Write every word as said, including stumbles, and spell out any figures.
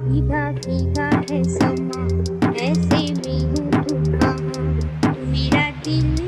भीगा भीगा है समा, ऐसे में हूँ तू कहाँ, तू मेरा दिल